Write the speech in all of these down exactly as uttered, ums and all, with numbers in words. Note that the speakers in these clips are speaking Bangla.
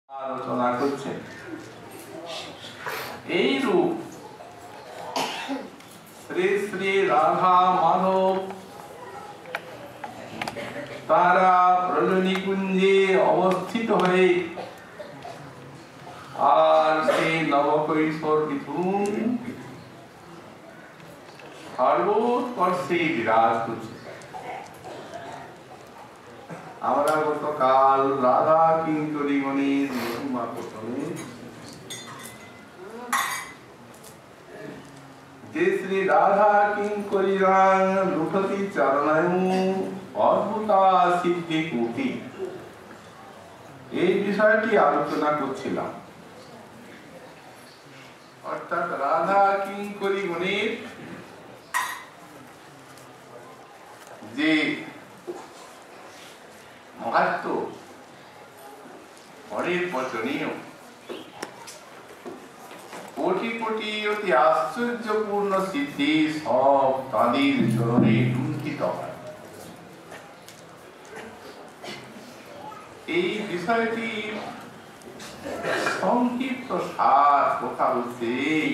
আলোচনা করছেন এই রূপ শ্রী শ্রী রাধা মাধব তারা ব্রজনী কুঞ্জে অবস্থিত হয়ে আর সেই নবকৈশোর মিথুন সর্বোৎকর্ষে বিরাজ করছে। আমরা গতকাল রাধা কিঙ্করী গণের মহিমা প্রথমে যে শ্রী রাধা কিঙ্করীরা লুঠতি চরণায়ু অদ্ভুতা সিদ্ধি কুটি, এই বিষয়টি আলোচনা করছিলাম। অর্থাৎ রাধা কিঙ্করী গণের যে মাহাত্ম অনেক বচনীয়, কোটি কোটি অতি আশ্চর্যপূর্ণ সিদ্ধি সব তাদের চরণে লুণ্ঠিত হয়। এই বিষয়টি সংক্ষিপ্ত সার কথা হচ্ছে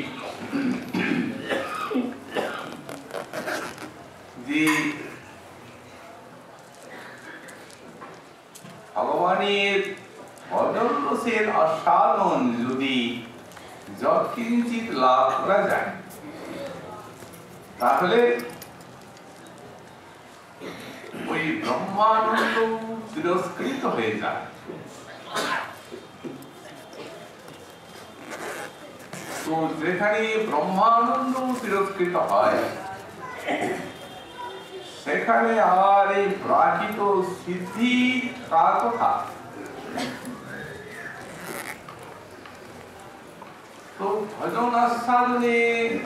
যে ভগবানের অদর্শের আস্বাদন যদি যৎকিঞ্চিৎ লাভ করা যায় তাহলে ওই ব্রহ্মানন্দ তিরস্কৃত হয়ে যায়। তো যেখানে ব্রহ্মানন্দ তিরস্কৃত হয় সেখানে আর এই প্রাকৃত সিদ্ধি কার কথা? তো ভজন আস্বাদনে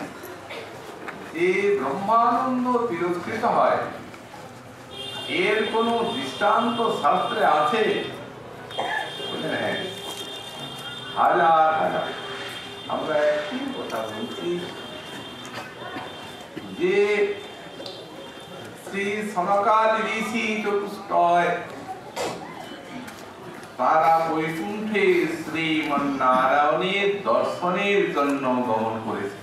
যে ব্রহ্মানন্দ তিরস্কৃত হয় এর কোন দৃষ্টান্ত শাস্ত্রে আছে? হাজার হাজার। আমরা একটি কথা বলছি যে শ্রী সনকাদি ঋষি চতুষ্টয় তারা বৈকুণ্ঠে শ্রীমন্নারায়ণের দর্শনের জন্য গমন করেছে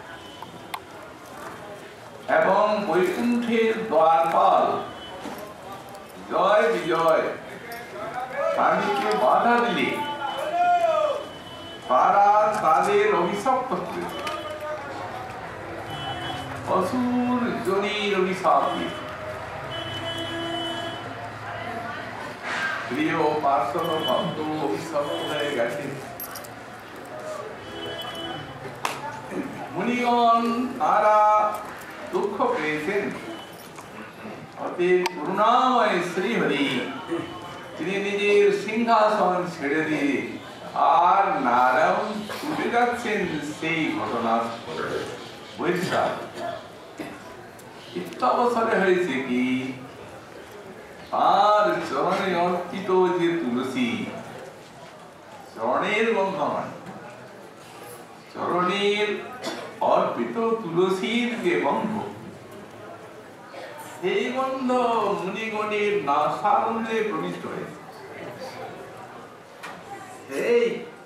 এবং বৈকুণ্ঠের দ্বারপাল জয় বিজয় স্বামীকে বাধা দিলে তারা তাদের অভিশপ্ত করেছে, অসুর জনির অভিশাপ দিয়ে। প্রিয় পার্শ্বদ ভক্ত অভিশপ্ত হয়ে গেছে। মুনিগণ তারা দুঃখ পেয়েছেন। অতএব করুণাময় শ্রীহরি তিনি নিজের সিংহাসন ছেড়ে দিয়ে আর নারায়ণ ছুটে যাচ্ছেন সেই ঘটনা বৈশাখ ইত্যাবসরে হয়েছে কি আর চরণে অর্পিত যে তুলসী, চরণের গন্ধ নয়, চরণের অর্পিত তুলসীর যে গন্ধ, সেই গন্ধ মুনিগণের নাসারণ্যে প্রবিষ্ট হয়েছে। সেই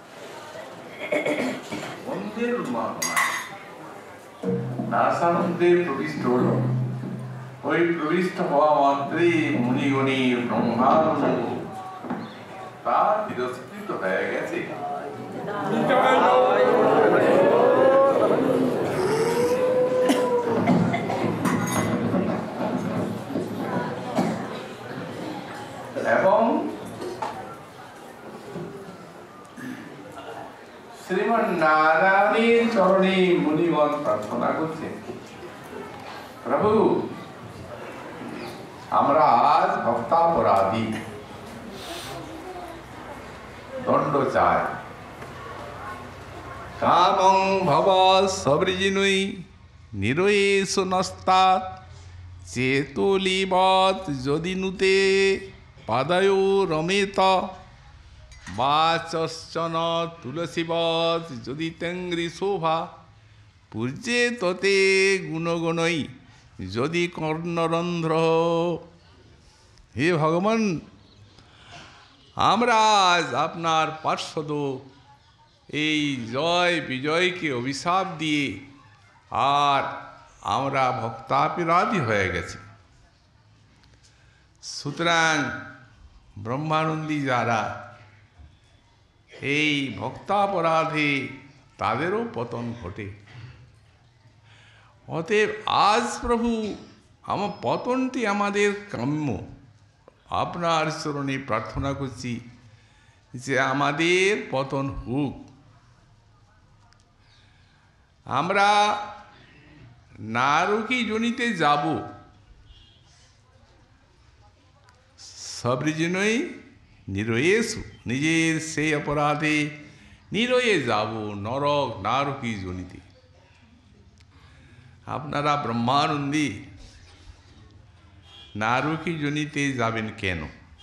গন্ধের উন্মাদনা নাসারণ্যে প্রবিষ্ট হল। ওই প্রবিষ্ট হওয়া মাত্রে মুনিগণের ব্রহ্মানন্দ তা তিরস্কৃত হয়ে গেছে। এবং শ্রীমান নারায়ণের চরণে মুনিগণ প্রার্থনা করছে, প্রভু আমরা আজ ভক্তাপরাধী, দণ্ড চাই। কামং ভব সবৃজিনুই নিরয়েশ নস্তাৎ চেতলিবৎ যদি নুতে পাদয় রমেত বাচশ্চন তুলসীবৎ যদি তেঙ্গ্রি শোভা পূর্যে ততে গুণগণই যদি কর্ণরন্ধ্র। হে ভগবান, আমরা আজ আপনার পার্শ্বদ এই জয় বিজয়কে অভিশাপ দিয়ে আর আমরা ভক্তাপরাধী হয়ে গেছি। সুতরাং ব্রহ্মানন্দী যারা এই ভক্তাপরাধে তাদেরও পতন ঘটে। অতএব আজ প্রভু আমার পতনটি আমাদের কাম্য। আপনার চরণে প্রার্থনা করছি যে আমাদের পতন হোক। আমরা নারকী যোনিতে যাব, সবৃজনই নিরয়েষু, নিজের সেই অপরাধে নিরয়ে যাব নরক নারকী যোনিতে। আপনারা ব্রহ্মানন্দী নারকী যোনিতে যাবেন কেন?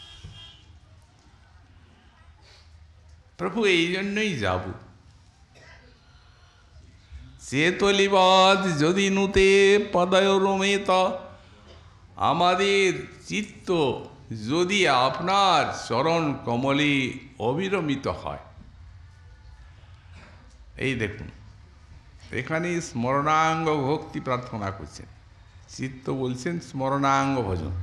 প্রভু এই জন্যই যাব, চেতলিবাদ যদি নুতে পদয়রমেত, আমাদের চিত্ত যদি আপনার চরণ কমলে অবিরমিত হয়। এই দেখুন, এখানে স্মরণাঙ্গ ভক্তি প্রার্থনা করছেন, চিত্ত বলছেন স্মরণাঙ্গ ভজন।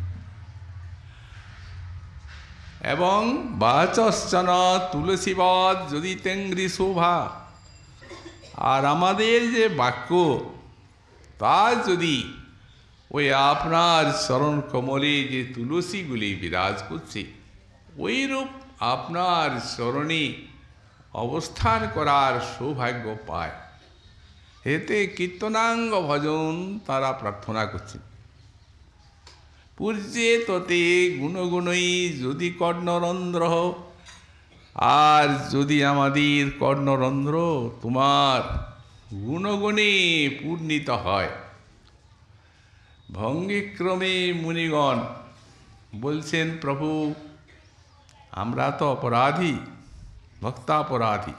এবং বাচশ্চন তুলসীবাদ যদি তেঙ্গ্রি শোভা, আর আমাদের যে বাক্য তা যদি ওই আপনার চরণ কমলে যে তুলসীগুলি বিরাজ করছে ওইরূপ আপনার চরণে অবস্থান করার সৌভাগ্য পায়, এতে কীর্তনাঙ্গ ভজন তারা প্রার্থনা করছেন। পূর্যে ততে গুণগুণই যদি কর্ণরন্ধ্র, আর যদি আমাদের কর্ণরন্ধ্র তোমার গুণগুণে পূর্ণিত হয়। ভঙ্গিক্রমে মুনিগণ বলছেন, প্রভু আমরা তো অপরাধী, ভক্তাপরাধী,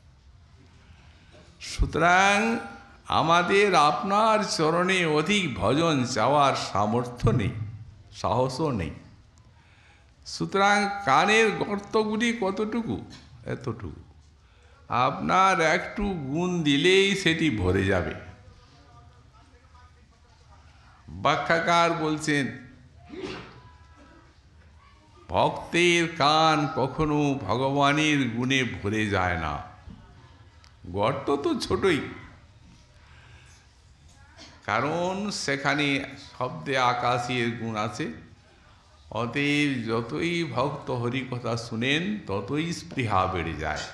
সুতরাং আমাদের আপনার চরণে অধিক ভজন চাওয়ার সামর্থ্য নেই, সাহসও নেই। সুতরাং কানের গর্তগুলি কতটুকু? এতটুকু। আপনার একটু গুণ দিলেই সেটি ভরে যাবে। ব্যাখ্যাকার বলছেন, ভক্তের কান কখনো ভগবানের গুণে ভরে যায় না। গর্ত তো ছোটই, কারণ সেখানে শব্দে আকাশের গুণ আছে। অতএব যতই ভক্ত হরিকথা শুনেন ততই স্পৃহা বেড়ে যায়।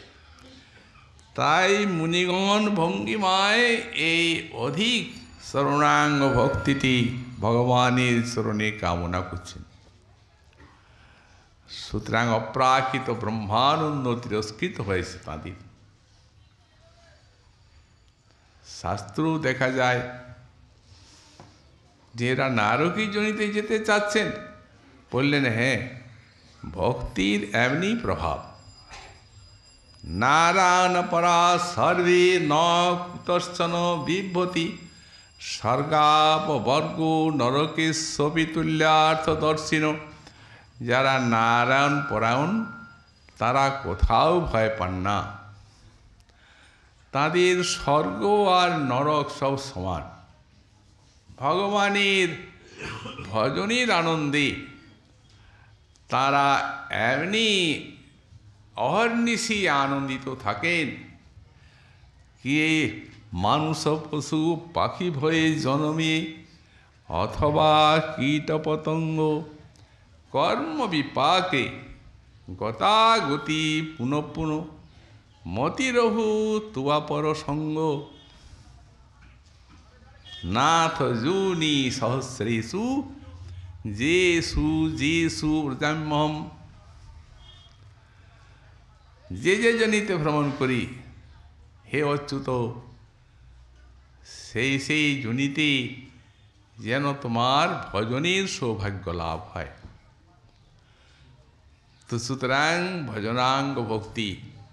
তাই মুনিগণ ভঙ্গিমায় এই অধিক শরণাঙ্গ ভক্তিটি ভগবানের চরণে কামনা করছেন। সুতরাং অপ্রাকৃত ব্রহ্মানন্দ তিরস্কৃত হয়েছে তাঁদের। শাস্ত্রেও দেখা যায় যে এরা নারকী যোনিতে যেতে চাচ্ছেন। বললেন, হ্যাঁ, ভক্তির এমনি প্রভাব। নারায়ণ পরা সর্বে ন কুতশ্চন বিভ্যতি, স্বর্গাপবর্গ নরকেশ্বপি তুল্যার্থ দর্শিন। যারা নারায়ণ পরায়ণ তারা কোথাও ভয় পান না, তাদের স্বর্গ আর নরক সব সমান। ভগবানের ভজনের আনন্দে তারা এমনি অহর্নিশি আনন্দিত থাকেন কি মানুষ পশু পাখি ভয়ে জন্মে, অথবা কীট পতঙ্গ কর্ম বিপাকে গতাগতি পুনঃ পুনঃ মতিরহু তুয়াপর সঙ্গ। নাথ জুনি সহস্রেষু যেসু যেসু ব্রজাম্যহম। যে যে জনিতে ভ্রমণ করি হে অচ্যুত, সেই সেই জনিতে যেন তোমার ভজনের সৌভাগ্য লাভ হয়। তো সুতরাং ভজনাঙ্গ ভক্তি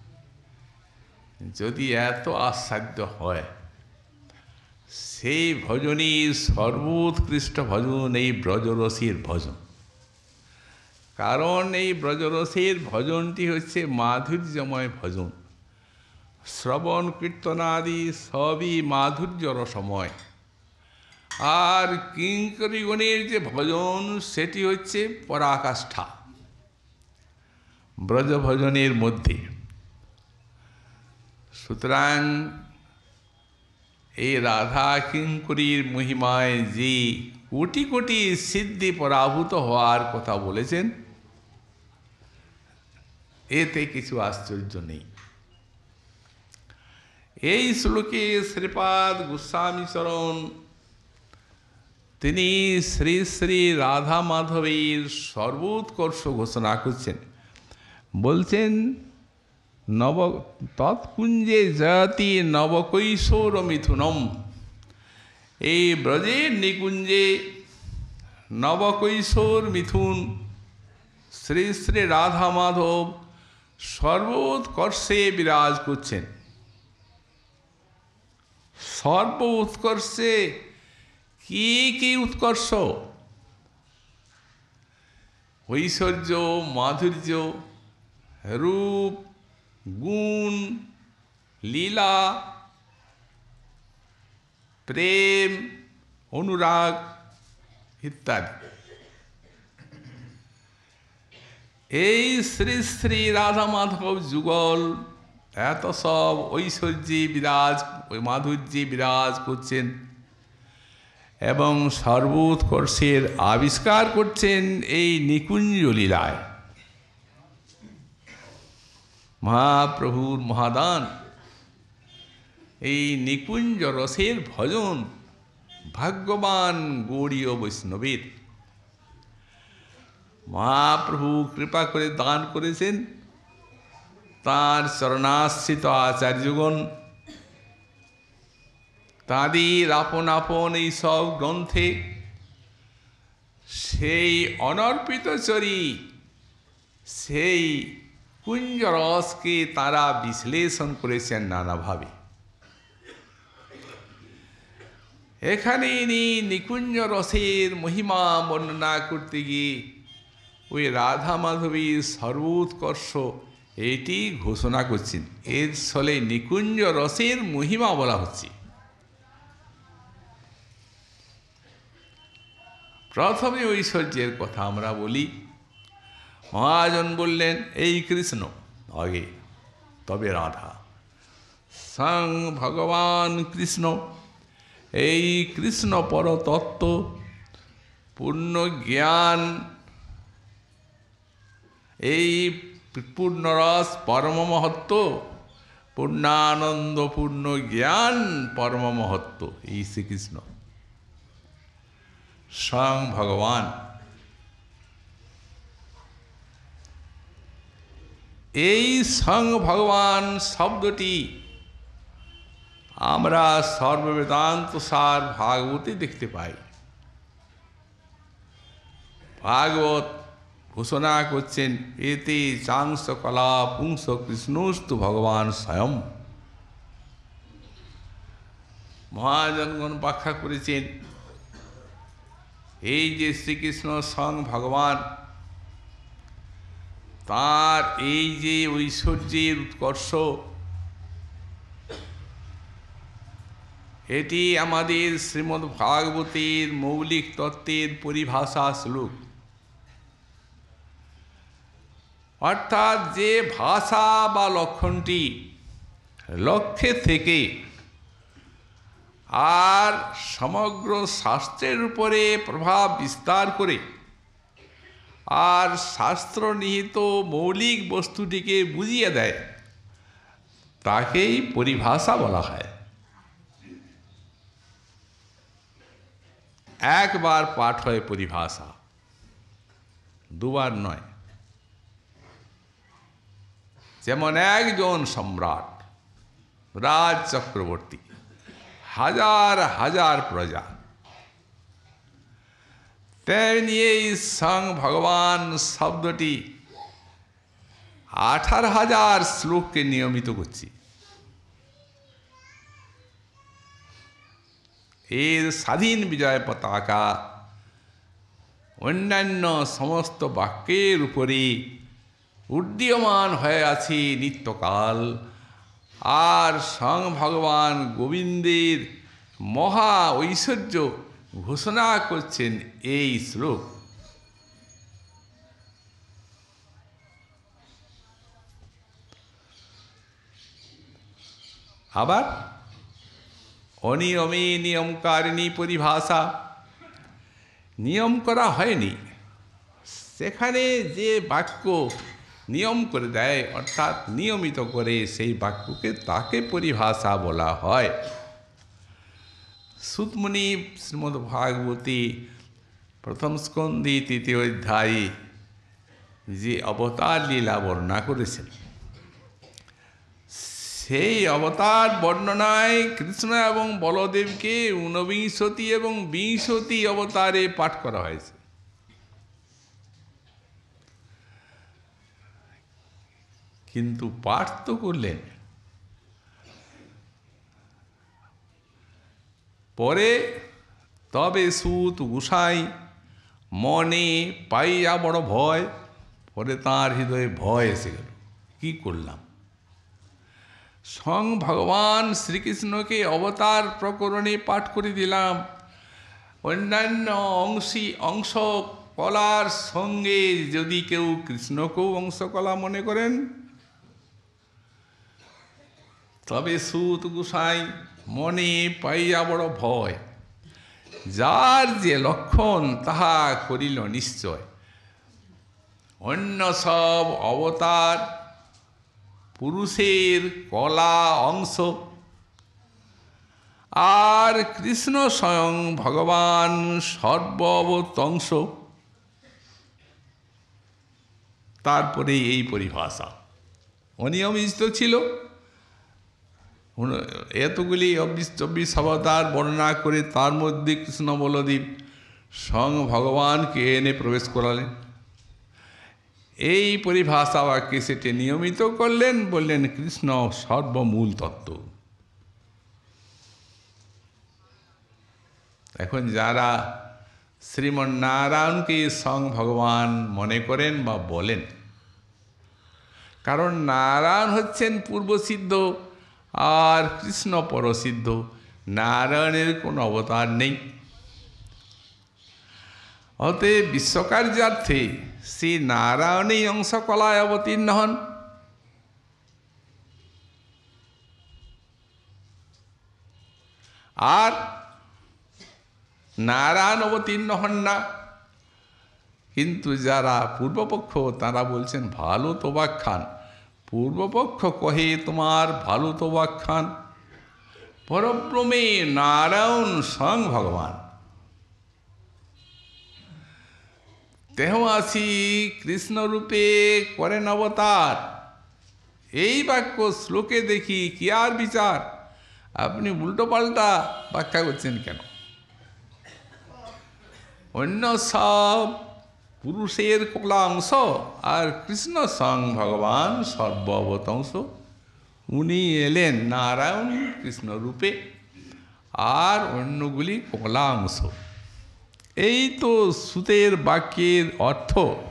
যদি এত আস্বাদ্য হয়, সেই ভজনের সর্বোৎকৃষ্ট ভজন এই ব্রজরসীর ভজন। কারণ এই ব্রজরসের ভজনটি হচ্ছে মাধুর্যময় ভজন। শ্রবণ কীর্তনাদি সবই মাধুর্য রসময়। আর কিঙ্করীগণের যে ভজন সেটি হচ্ছে পরাকাষ্ঠা ব্রজভজনের মধ্যে। সুতরাং এই রাধা কিঙ্করীর মহিমায় যে কোটি কোটি সিদ্ধি পরাভূত হওয়ার কথা বলেছেন, এতে কিছু আশ্চর্য নেই। এই শ্লোকে শ্রীপাদ গোস্বামী চরণ তিনি শ্রী শ্রী রাধা মাধবের সর্বোৎকর্ষ ঘোষণা করছেন। বলছেন নব তৎকুঞ্জে জাতি নবকৈশোর মিথুনম। এই ব্রজের নিকুঞ্জে নবকৈশোর মিথুন শ্রী শ্রী রাধা মাধব সর্বোৎকর্ষে বিরাজ করছেন। সর্ব উৎকর্ষে কি কি উৎকর্ষ? ঐশ্বর্য, মাধুর্য, রূপ, গুণ, লীলা, প্রেম, অনুরাগ ইত্যাদি। এই শ্রী শ্রী রাধা মাধব যুগল এত সব ঐশ্বর্যে বিরাজ, ওই মাধুর্যে বিরাজ করছেন এবং সর্বোৎকর্ষের আবিষ্কার করছেন এই নিকুঞ্জ লীলায়। মহাপ্রভুর মহাদান এই নিকুঞ্জ রসের ভজন ভাগ্যবান গৌড়ীয় বৈষ্ণবের। মহাপ্রভু কৃপা করে দান করেছেন তাঁর চরণাশ্রিত আচার্যগণ তাঁদের আপন আপন এই সব গ্রন্থে সেই অনর্পিত চরি, সেই কুঞ্জরসকে তারা বিশ্লেষণ করেছেন নানাভাবে। এখানে ইনি নিকুঞ্জ রসের মহিমা বর্ণনা করতে গিয়ে ওই রাধা মাধবীর সর্বোৎকর্ষ এটি ঘোষণা করছেন। এর ফলে নিকুঞ্জ রসের মহিমা বলা হচ্ছে। প্রথমে ঐশ্বর্যের কথা আমরা বলি। মহাজন বললেন এই কৃষ্ণ আগে, তবে রাধা। স্বয়ং ভগবান কৃষ্ণ, এই কৃষ্ণ পরতত্ত্ব, পূর্ণ জ্ঞান, এই পূর্ণরস পরম মহত্ব, পূর্ণানন্দ পূর্ণ জ্ঞান পরম মহত্ব, এই শ্রীকৃষ্ণ স্বয়ং ভগবান। এই স্বয়ং ভগবান শব্দটি আমরা সর্ববেদান্ত সার ভাগবতে দেখতে পাই। ভাগবত ঘোষণা করছেন এতে চাংস কলা পুংস কৃষ্ণস্তু ভগবান স্বয়ং। মহাজনগণ ব্যাখ্যা করেছেন এই যে শ্রীকৃষ্ণ স্বয়ং ভগবান, তার এই যে ঐশ্বর্যের উৎকর্ষ, এটি আমাদের শ্রীমদ্ ভাগবতের মৌলিক তত্ত্বের পরিভাষা শ্লোক। অর্থাৎ যে ভাষা বা লক্ষণটি লক্ষ্যে থেকে আর সমগ্র শাস্ত্রের উপরে প্রভাব বিস্তার করে আর শাস্ত্র নিহিত মৌলিক বস্তুটিকে বুঝিয়ে দেয়, তাকেই পরিভাষা বলা হয়। একবার পাঠ হয় পরিভাষা, দুবার নয়। যেমন একজন সম্রাট, রাজ চক্রবর্তী, হাজার হাজার প্রজা, তেমনি এই স্বয়ং ভগবান শব্দটি আঠারো হাজার শ্লোককে নিয়মিত করছি। এর স্বাধীন বিজয় পতাকা অন্যান্য সমস্ত বাক্যের উপরে উড্ডীয়মান হয়ে আছে নিত্যকাল। আর স্বয়ং ভগবান গোবিন্দের মহা ঐশ্বর্য ঘোষণা করছেন এই শ্লোক। আবার অনিয়মে নিয়মকারিণী পরিভাষা, নিয়ম করা হয়নি, সেখানে যে বাক্য নিয়ম করে দেয় অর্থাৎ নিয়মিত করে সেই বাক্যকে তাকে পরিভাষা বলা হয়। সুতমুনি শ্রীমদ্ ভাগবতী প্রথম স্কন্ধে তৃতীয় অধ্যায়ে যে অবতার লীলা বর্ণনা করেছেন, সেই অবতার বর্ণনায় কৃষ্ণ এবং বলদেবকে ঊনবিংশতি এবং বিংশতি অবতারে পাঠ করা হয়েছে। কিন্তু পাঠ তো করলেন, পরে তবে সুত গোসাই মনে পাইয়া বড় ভয়, পরে তাঁর হৃদয়ে ভয় এসে গেল, কি করলাম। স্বয়ং ভগবান শ্রীকৃষ্ণকে অবতার প্রকরণে পাঠ করে দিলাম, অন্যান্য অংশী অংশ কলার সঙ্গে যদি কেউ কৃষ্ণকেও অংশকলা মনে করেন, তবে সুত গোসাই মনে পাইয়া বড় ভয়, যার যে লক্ষণ তাহা করিল নিশ্চয়। অন্য সব অবতার পুরুষের কলা অংশ, আর কৃষ্ণ স্বয়ং ভগবান সর্ববতংশ। তারপরে এই পরিভাষা অনিয়মিত ছিল। এতগুলি চব্বিশ চব্বিশ অবতার বর্ণনা করে তার মধ্যে কৃষ্ণ বলদেব স্বয়ং ভগবানকে এনে প্রবেশ করালেন। এই পরিভাষা বাক্যে সেটি নিয়মিত করলেন, বললেন কৃষ্ণ সর্বমূল তত্ত্ব। এখন যারা শ্রীমন্নারায়ণকে স্বয়ং ভগবান মনে করেন বা বলেন, কারণ নারায়ণ হচ্ছেন পূর্বসিদ্ধ আর কৃষ্ণ পরসিদ্ধ, নারায়ণের কোনো অবতার নেই। অতএব বিশ্বকার্যার্থে শ্রী নারায়ণই অংশকলায় অবতীর্ণ হন। আর নারায়ণ অবতীর্ণ হন না। কিন্তু যারা পূর্বপক্ষ তারা বলছেন ভালো তোবাক খান। পূর্বপক্ষ কহে তোমার ভালো তোবাক খান, পরব্রহ্মে নারায়ণ স্বয়ং ভগবান। তেহ আসি কৃষ্ণরূপে করেন অবতার। এই বাক্য শ্লোকে দেখি কি আর বিচার, আপনি উল্টো পাল্টা ব্যাখ্যা করছেন কেন? অন্য সব পুরুষের কলা অংশ আর কৃষ্ণ স্বয়ং ভগবান সর্ববতংশ। উনি এলেন নারায়ণ কৃষ্ণ রূপে, আর অন্যগুলি কলা অংশ। এই তো সুতের বাক্যের অর্থ।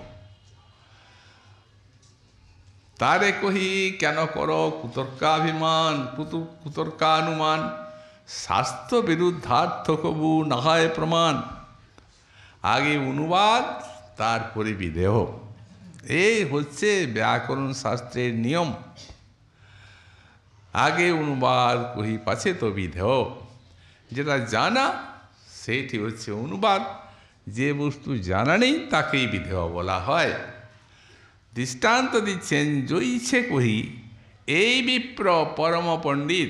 তারে কহি কেন কর কুতর্কাভিমান কুতর্কানুমান, শাস্ত্র বিরুদ্ধার্থ কবু না হয় প্রমাণ। আগে অনুবাদ তারপরে বিদেহ, এই হচ্ছে ব্যাকরণ শাস্ত্রের নিয়ম। আগে অনুবাদ কহি পাছে তো বিদেহ। যেটা জানা সেইটি হচ্ছে অনুবাদ, যে বস্তু জানা নেই তাকেই বিদেহ বলা হয়। দৃষ্টান্ত দিচ্ছেন জয়ীছে কহি এই বিপ্র পরম পণ্ডিত।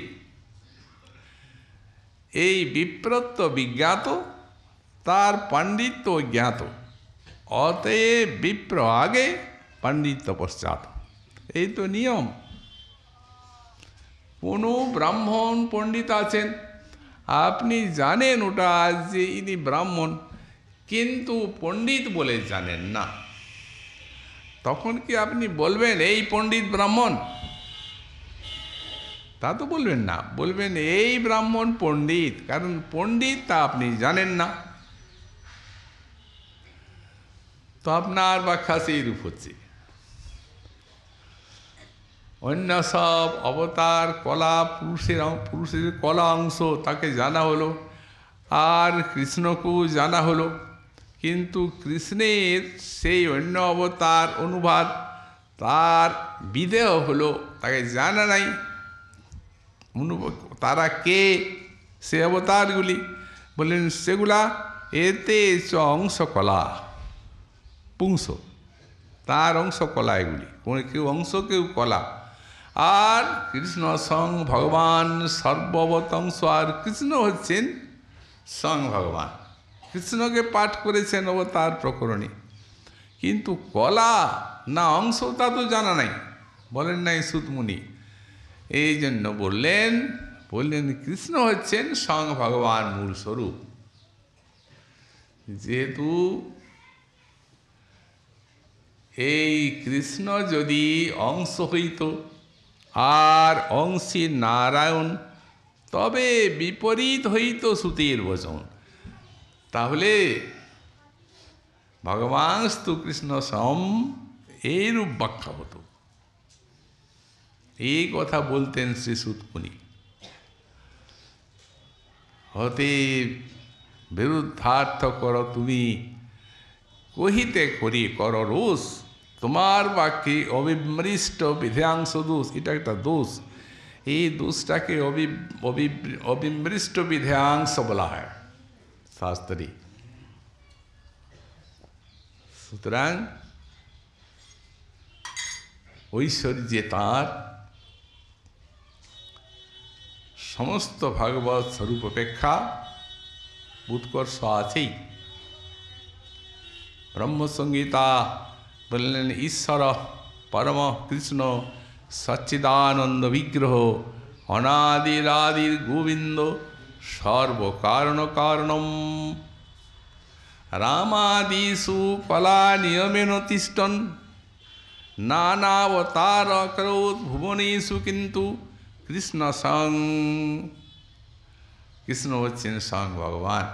এই বিপ্রত্ব বিজ্ঞাত, তার পাণ্ডিত্য জ্ঞাত। অতএব বিপ্র আগে পাণ্ডিত্য পশ্চাৎ, এই তো নিয়ম। কোনো ব্রাহ্মণ পণ্ডিত আছেন, আপনি জানেন ওটা যে ইনি ব্রাহ্মণ, কিন্তু পণ্ডিত বলে জানেন না, তখন কি আপনি বলবেন এই পণ্ডিত ব্রাহ্মণ? তা তো বলবেন না, বলবেন এই ব্রাহ্মণ পণ্ডিত, কারণ পণ্ডিত তা আপনি জানেন না। তো আপনার ব্যাখ্যা সেই রূপ হচ্ছে। অন্য সব অবতার কলা পুরুষের পুরুষের কলা অংশ তাকে জানা হলো, আর কৃষ্ণকেও জানা হলো, কিন্তু কৃষ্ণের সেই অন্য অবতার অনুবাদ তার বিদেহ হলো, তাকে জানা নাই তারা কে সে অবতারগুলি। বললেন সেগুলা এতে চ অংশ কলা পুংস, তার অংশ কলা এগুলি, কেউ অংশ কেউ কলা। আর কৃষ্ণ স্বং ভগবান সর্ববতংশ, আর কৃষ্ণ হচ্ছেন স্বং ভগবান। কৃষ্ণকে পাঠ করেছেন অবতার প্রকরণে, কিন্তু কলা না অংশ তা তো জানা নাই, বলেন নাই সুতমুনি। এই জন্য বললেন বললেন কৃষ্ণ হচ্ছেন স্বং ভগবান মূল স্বরূপ। যেহেতু এই কৃষ্ণ যদি অংশ হইত আর অংশী নারায়ণ, তবে বিপরীত হইত শ্রুতির বচন, তাহলে ভগবানস্তু কৃষ্ণ সম এইরূপ ব্যাখ্যা হতো। এই কথা বলতেন শ্রী সুতমুনি। হতে বিরুদ্ধার্থ কর তুমি, কহিতে করি কর রোষ, তোমার বাক্যে অবিমৃষ্ট বিধাংশ দোষ। এটা একটা দোষ, এই দোষটাকে অবি অবিমৃষ্ট বিধাংশ বলা হয় শাস্ত্রে। সুতরাং ঐশ্বর্যে তাঁর সমস্ত ভাগবত স্বরূপ অপেক্ষা উৎকর্ষ আছেই। ব্রহ্মসংহিতা বললেন ঈশ্বর পরম কৃষ্ণ সচ্চিদানন্দ বিগ্রহ অনাদিরাদির গোবিন্দ সর্বকারণ কারণম রামাদিষু কলা নিয়মেন তিষ্ঠন নানাবতার করোৎ ভুবনেষু কিন্তু কৃষ্ণ সং। কৃষ্ণ হচ্ছেন স্বং ভগবান,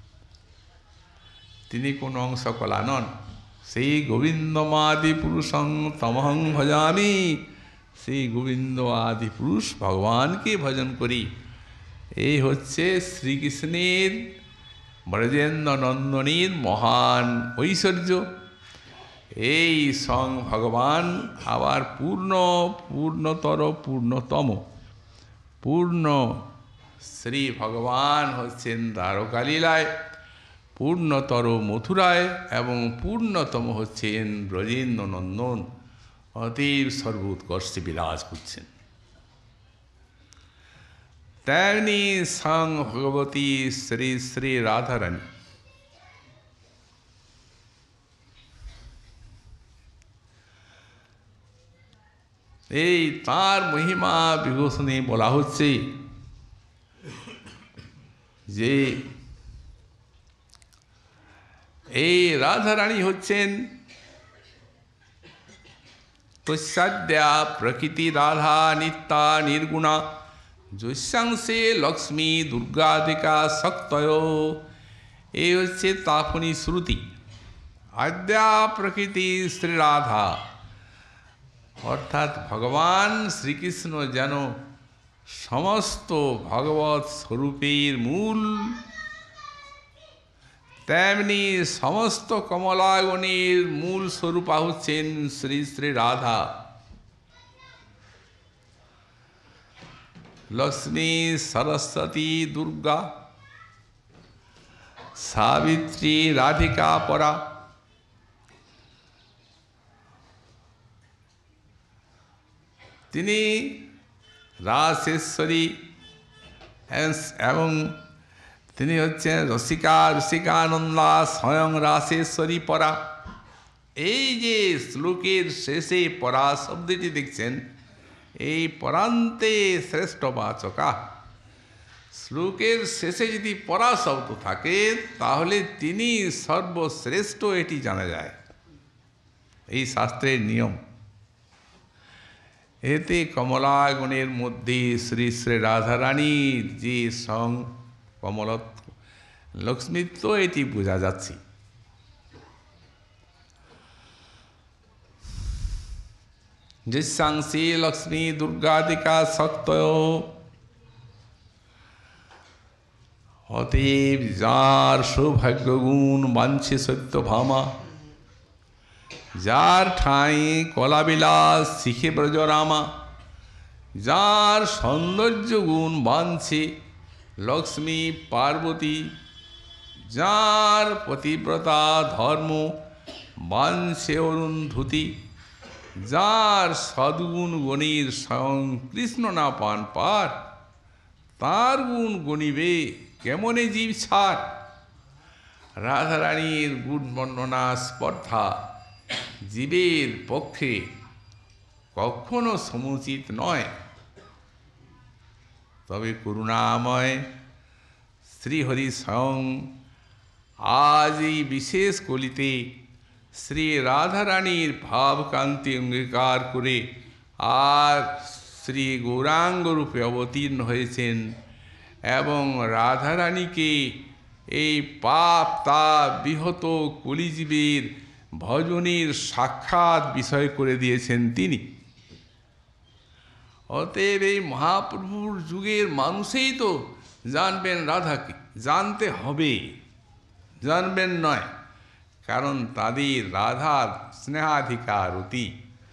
তিনি কোন অংশ কলা নন। সেই গোবিন্দমাদি পুরুষং তমহং ভজামি, সেই গোবিন্দ আদি পুরুষ ভগবানকে ভজন করি। এই হচ্ছে শ্রীকৃষ্ণের ব্রজেন্দ্র নন্দনীর মহান ঐশ্বর্য। এই স্বং ভগবান আবার পূর্ণ পূর্ণতর পূর্ণতম পূর্ণ শ্রী ভগবান হচ্ছেন দ্বারকালীলায়, পূর্ণতর মথুরায় এবং পূর্ণতম হচ্ছেন ব্রজেন্দ্র নন্দন, অতীব সর্বোৎকর্ষে বিরাজ করছেন। তেমনি স্বং ভগবতী শ্রী শ্রী রাধারানী। এই তার মহিমা বিঘোষণে বলা হচ্ছে যে এই রাধারানী হচ্ছেন তস্যাদ্যা প্রকৃতি রাধা নিত্যা নির্গুণা যস্যাংশে লক্ষ্মী দুর্গাদিকা শক্তয়। এই হচ্ছে তাপনি শ্রুতি। আদ্যা প্রকৃতি শ্রী রাধা, অর্থাৎ ভগবান শ্রীকৃষ্ণ যেন সমস্ত ভগবৎ স্বরূপের মূল, তেমনি সমস্ত কমলাগণের মূল স্বরূপা হচ্ছেন শ্রী শ্রী রাধা। লক্ষ্মী সরস্বতী দুর্গা সাবিত্রী রাধিকা পরা। তিনি রাসেশ্বরী এবং তিনি হচ্ছেন রসিকা রসিকানন্দা স্বয়ং রাসেশ্বরী পরা। এই যে শ্লোকের শেষে পরা শব্দটি দেখছেন, এই পরান্তে শ্রেষ্ঠ বাচকা। শ্লোকের শেষে যদি পরা শব্দ থাকে তাহলে তিনি সর্বশ্রেষ্ঠ, এটি জানা যায়, এই শাস্ত্রের নিয়ম। এতে কমলাগণের মধ্যে শ্রী শ্রী রাধারানীর যে সং কমলত্ব লক্ষ্মীত্ব এটি বোঝা যাচ্ছে। जिस्सांसि लक्ष्मी दुर्गादिका शक्तय। অতএব যার সৌভাগ্য গুণ বাঞ্ছে সত্য ভামা, যার ঠাঁই কলাবিলাস শিখে ব্রজরামা, যার সৌন্দর্য গুণ বাঞ্ছে লক্ষ্মী পার্বতী, যার পতিব্রতা ধর্ম বাঞ্ছে অরুন্ধতী, যার সদ্গুণ গণের স্বয়ং কৃষ্ণ না পান পার, তার গুণ গণিবে কেমনে জীব ছাড়। রাধারানীর গুণ বর্ণনা স্পর্ধা জীবের পক্ষে কখনো সমুচিত নয়। তবে করুণাময় শ্রীহরি স্বয়ং আজ এই বিশেষ কলিতে শ্রী রাধারানীর ভাবকান্তি অঙ্গীকার করে আর শ্রী গৌরাঙ্গ রূপে অবতীর্ণ হয়েছেন এবং রাধারানীকে এই পাপ তাপ বিহত কলিজীবের ভজনের সাক্ষাৎ বিষয় করে দিয়েছেন তিনি। অতএব এই মহাপ্রভুর যুগের মানুষই তো জানবেন রাধাকে, জানতে হবে, জানবেন নয়, কারণ তাদের রাধার স্নেহাধিকার অতি।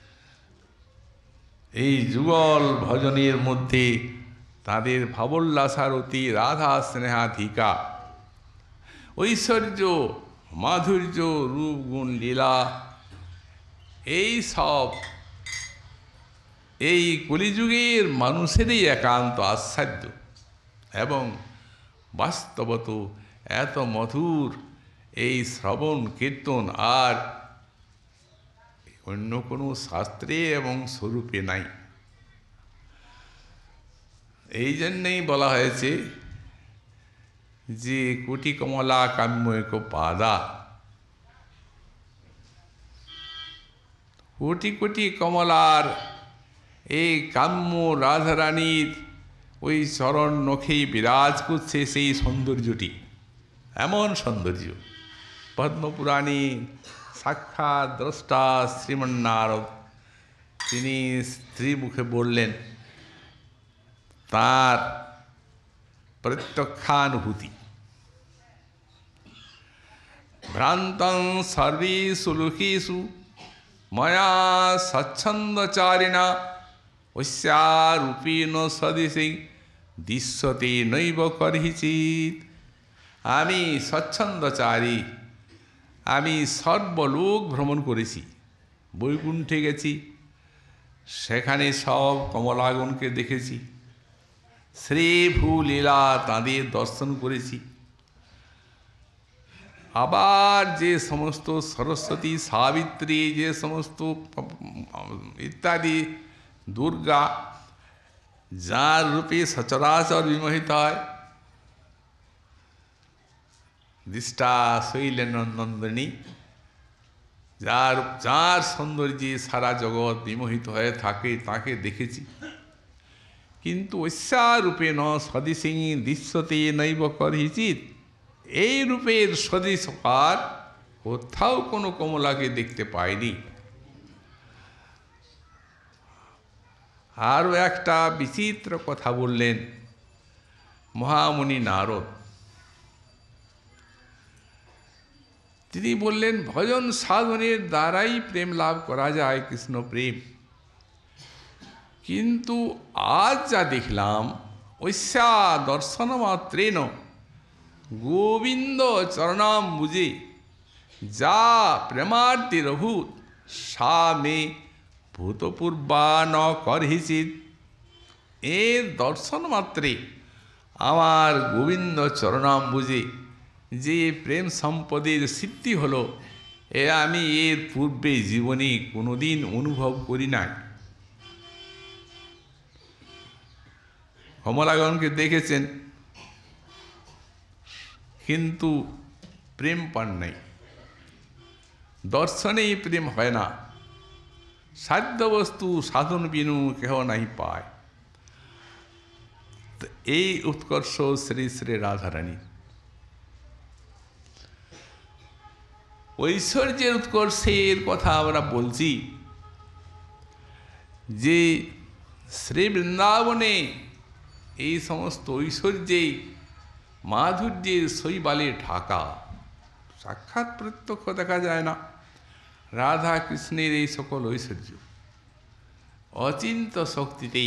এই যুগল ভজনের মধ্যে তাদের ভাবোল্লাসারতি রাধা স্নেহাধিকার, ঐশ্বর্য মাধুর্য রূপ গুণ লীলা এই সব এই কলিযুগের মানুষেরই একান্ত আস্বাদ্য এবং বাস্তবত এত মধুর এই শ্রবণ কীর্তন আর অন্য কোনো শাস্ত্রে এবং স্বরূপে নাই। এই জন্যেই বলা হয়েছে যে কোটি কমলা কাম্যক পাদা, কোটি কোটি কমলার এই কাম্য রাধারানীর ওই চরণ নখেই বিরাজ করছে সেই সৌন্দর্যটি, এমন সৌন্দর্য। পদ্মপুরাণী সাক্ষাৎ দ্রষ্টা শ্রীমন্নারদ তিনি স্ত্রী মুখে বললেন তার প্রত্যক্ষানুভূতি। ভ্রান্তং সর্বেষু লোকেষু ময়া স্বচ্ছন্দচারিণা ঐস্যারূপেণ সদৃশে দৃশ্যতে নৈব কর্হিচিৎ। আমি স্বচ্ছন্দচারী, আমি সর্বলোক ভ্রমণ করেছি, বৈকুণ্ঠে গেছি, সেখানে সব কমলাগণকে দেখেছি, শ্রীভূ লীলা তাঁদের দর্শন করেছি। আবার যে সমস্ত সরস্বতী সাবিত্রী যে সমস্ত ইত্যাদি দুর্গা যার রূপে সচরাচর বিমোহিত হয়, দৃষ্টা শৈলেনন্দনী যার যার সৌন্দর্যে সারা জগৎ বিমোহিত হয়ে থাকে তাকে দেখেছি। কিন্তু ঐস্যারূপেণ সদৃশী দৃশ্যতে নৈব কর্হিচিৎ, এই রূপের সদৃশকার কোথাও কোনো কমলাকে দেখতে পাইনি। আরও একটা বিচিত্র কথা বললেন মহামুনি নারদ। তিনি বললেন ভজন সাধনের দ্বারাই প্রেম লাভ করা যায়, কৃষ্ণ প্রেম। কিন্তু আজ যা দেখলাম ঐস্যা দর্শন মাত্রেন গোবিন্দ চরণাম্বুজে যা প্রেমার্তিরভূত সা মে ভূতপূর্বা ন কর্হিচিৎ। এর দর্শন মাত্রে আমার গোবিন্দ চরণাম্বুজে যে প্রেম সম্পদের সিদ্ধি হলো, এ আমি এর পূর্বে জীবনে কোনোদিন অনুভব করি নাই। কমলাগণকে দেখেছেন কিন্তু প্রেম পান নাই, দর্শনেই প্রেম হয় না। সাধ্য বস্তু সাধন বিনু কেহ নাই পায়। এই উৎকর্ষ শ্রী শ্রী রাধারানীর ঐশ্বর্যের উৎকর্ষের কথা আমরা বলছি, যে শ্রী বৃন্দাবনে এই সমস্ত ঐশ্বর্যে মাধুর্যের শৈবালে ঢাকা, সাক্ষাৎ প্রত্যক্ষ দেখা যায় না রাধা কৃষ্ণের এই সকল ঐশ্বর্য। অচিন্ত শক্তিতে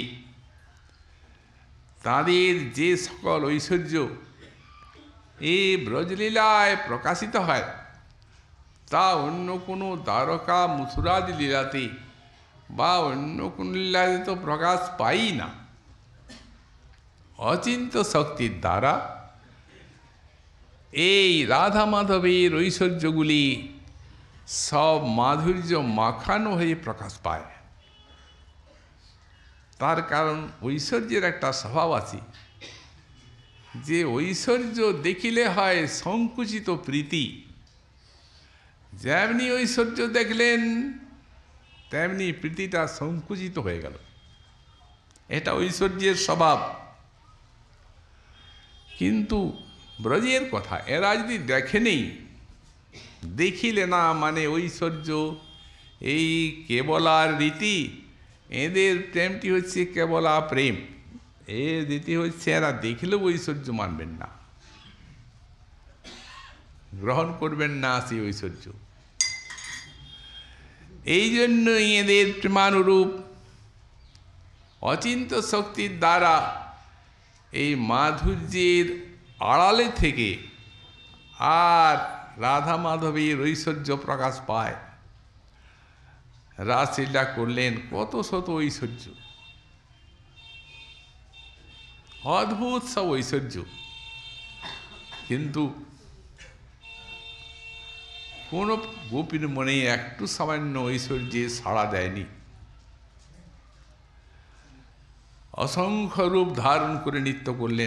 তাদের যে সকল ঐশ্বর্য এই ব্রজলীলায় প্রকাশিত হয়, তা অন্য কোনো দ্বারকা মথুরাদি লীলাতে বা অন্য কোনো লীলাতে তো প্রকাশ পাই না। অচিন্ত শক্তির দ্বারা এই রাধা মাধবের ঐশ্বর্যগুলি সব মাধুর্য মাখানো হয়ে প্রকাশ পায়। তার কারণ ঐশ্বর্যের একটা স্বভাব আছে যে ঐশ্বর্য দেখিলে হয় সংকুচিত প্রীতি। যেমনি ঐশ্বর্য দেখলেন তেমনি প্রীতিটা সংকুচিত হয়ে গেল, এটা ঐশ্বর্যের স্বভাব। কিন্তু ব্রজের কথা, এরা যদি দেখেনি, দেখিলে না মানে ঐশ্বর্য এই কেবলার রীতি, এদের প্রেমটি হচ্ছে কেবলা প্রেম। এর রীতি হচ্ছে এরা দেখলেও ঐশ্বর্য মানবেন না, গ্রহণ করবেন না সেই ঐশ্বর্য। এই জন্য এদের প্রেমানুরূপ অচিন্ত শক্তির দ্বারা এই মাধুর্যের আড়ালে থেকে আর রাধা মাধবের ঐশ্বর্য প্রকাশ পায়। রাসলীলা করলেন কত শত ঐশ্বর্য, অদ্ভুত সব ঐশ্বর্য, কিন্তু কোন গোপীর মনে একটু সামান্য ঐশ্বর্যে সাড়া দেয়নি। অসংখ্য রূপ ধারণ করে নৃত্য করলেন,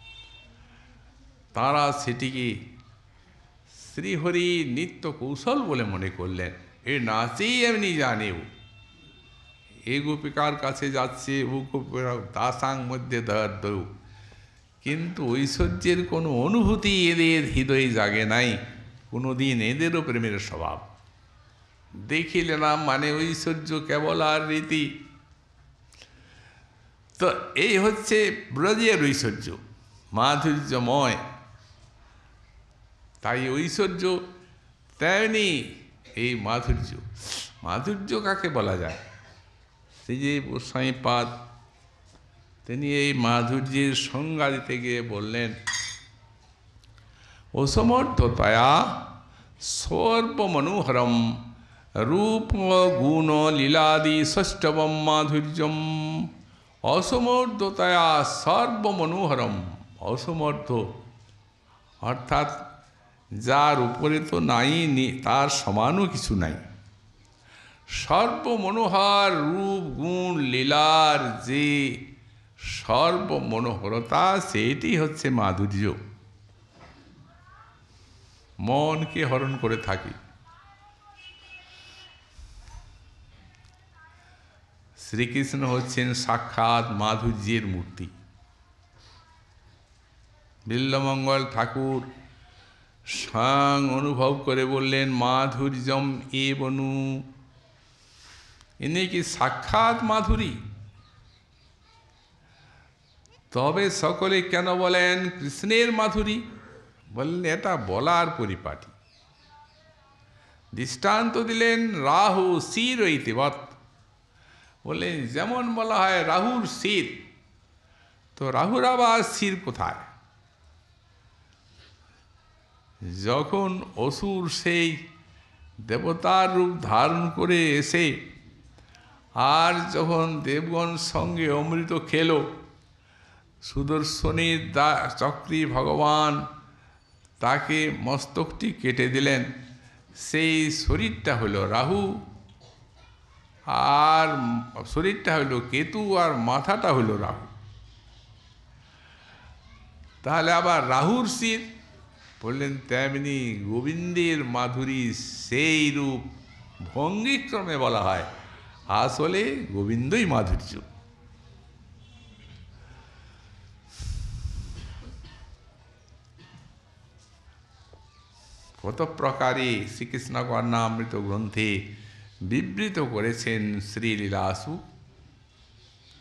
তারা সেটিকে শ্রীহরি নিত্য কৌশল বলে মনে করলেন। এ নাচেই এমনি জানেও, এ গোপিকার কাছে যাচ্ছে, ও গোপিকা দাসাং মধ্যে দৌ, কিন্তু ঐশ্বর্যের কোনো অনুভূতি এদের হৃদয়ে জাগে নাই কোনো দিন। এদেরও প্রেমের স্বভাব, দেখিলে না মানে ঐশ্বর্য কেবল আর রীতি। তো এই হচ্ছে ব্রজের ঐশ্বর্য, মাধুর্যময়। তাই ঐশ্বর্য তেমনি এই মাধুর্য। মাধুর্য কাকে বলা যায়? সেই যে গোস্বামীপাদ তিনি এই মাধুর্যের সংজ্ঞা দিতে গিয়ে বললেন, অসমর্থতয়া সর্বমনোহরম রূপ গুণ লীলাদি ষষ্ঠবম মাধুর্যম। অসমর্থতয়া সর্বমনোহরম, অসমর্থ অর্থাৎ যার উপরে তো নাই, তার সমানও কিছু নাই। সর্বমনোহর রূপ গুণ লীলার যে সর্বমনোহরতা, সেটি হচ্ছে মাধুর্য, মনকে হরণ করে থাকে। শ্রীকৃষ্ণ হচ্ছেন সাক্ষাৎ মাধুর্যের মূর্তি। বিল্বমঙ্গল ঠাকুর স্বয়ং অনুভব করে বললেন, মাধুর্যম এ বনু, ইনি কি সাক্ষাৎ মাধুরী? তবে সকলে কেন বলেন কৃষ্ণের মাধুরী? বললেন এটা বলার পরিপাটি। দৃষ্টান্ত দিলেন রাহু শির ঐতিবৎ, বললেন যেমন বলা হয় রাহুর শির, তো রাহুর আবার শির কোথায়? যখন অসুর সেই দেবতার রূপ ধারণ করে এসে আর যখন দেবগণ সঙ্গে অমৃত খেল, সুদর্শনের দা চক্রী ভগবান তাকে মস্তকটি কেটে দিলেন, সেই শরীরটা হলো রাহু, আর শরীরটা হলো কেতু, আর মাথাটা হলো রাহু। তাহলে আবার রাহুর শির, বললেন তেমনি গোবিন্দের মাধুরী সেই রূপ ভঙ্গিক্রমে বলা হয়, আসলে গোবিন্দই মাধুর্য। কত প্রকারে শ্রীকৃষ্ণ কর্ণামৃত গ্রন্থে বিবৃত করেছেন শ্রীলীলাসু।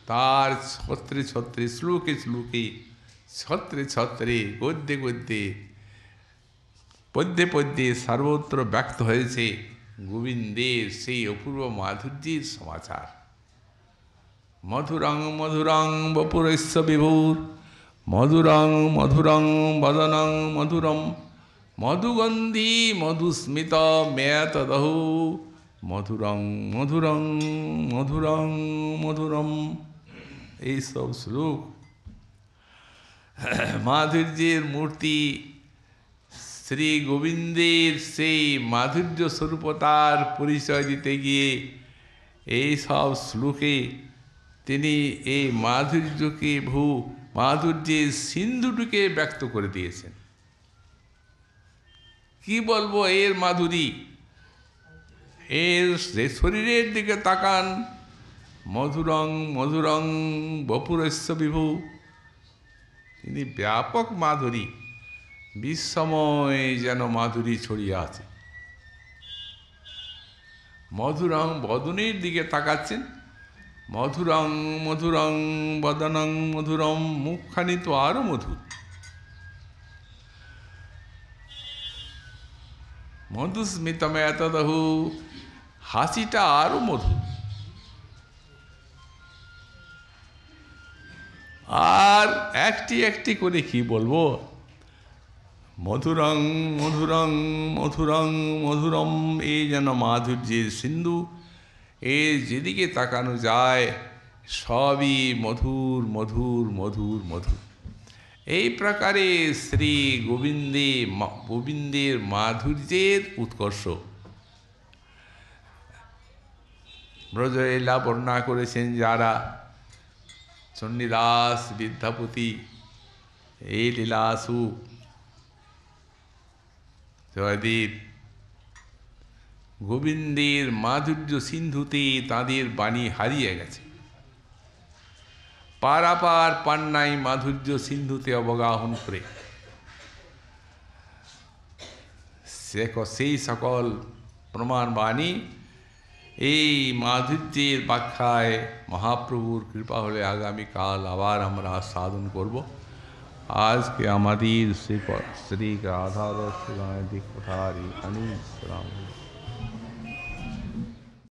তার ছত্রে ছত্রে শ্লোকে শ্লোকে ছত্রে ছত্রে গদ্যে গদ্যে পদ্যে পদ্যে সর্বত্র ব্যক্ত হয়েছে গোবিন্দের সেই অপূর্ব মাধুর্যের সমাচার। মধুরং মধুরং বপুরস্য বিভুর মধুরং মধুরং বদনং মধুরম মধুগন্ধি মধুস্মিত মেয়তদহু মধুরং মধুরং মধুরং মধুরম। এইসব শ্লোক মাধুর্যের মূর্তি শ্রী গোবিন্দের সেই মাধুর্য স্বরূপতার পরিচয় দিতে গিয়ে এই সব শ্লোকে তিনি এই মাধুর্যকে ভূ মাধুর্যের সিন্ধুটিকে ব্যক্ত করে দিয়েছেন। কি বলবো এর মাধুরী, এর শরীরের দিকে তাকান, মধুরং মধুরং বপুরস্য বিভু, তিনি ব্যাপক মাধুরী, বিশ্বময় যেন মাধুরী ছড়িয়ে আছে। মধুরং বদনের দিকে তাকাচ্ছেন, মধুরং মধুরং বদনং মধুরম, মুখখানি তো আরো মধুর। মধুস্মিতমেতদহু, হাসিটা আরো মধুর। আর একটি একটি করে কি বলবো, মধুরং মধুরং মধুরং মধুরম, এই যেন মাধুর্যের সিন্ধু, এর যেদিকে তাকানো যায় সবই মধুর মধুর মধুর মধুর। এই প্রকারে শ্রী গোবিন্দে গোবিন্দের মাধুর্যের উৎকর্ষ ব্রজলীলা বর্ণনা করেছেন যারা, চণ্ডীদাস বিদ্যাপতি, এই লীলাসু জয়দেব গোবিন্দের মাধুর্য সিন্ধুতে তাঁদের বাণী হারিয়ে গেছে। পারাপার পান্নাই মাধুর্য সিন্ধুতে অবগাহন করে সেই সকল প্রমাণ বাণী এই মাধুর্যের ব্যাখ্যায় মহাপ্রভুর কৃপা হলে আগামীকাল আবার আমরা সাধন করব। আজকে আমাদের শ্রী শ্রী রাধারস দীক্ষাধারী অনিল রাম।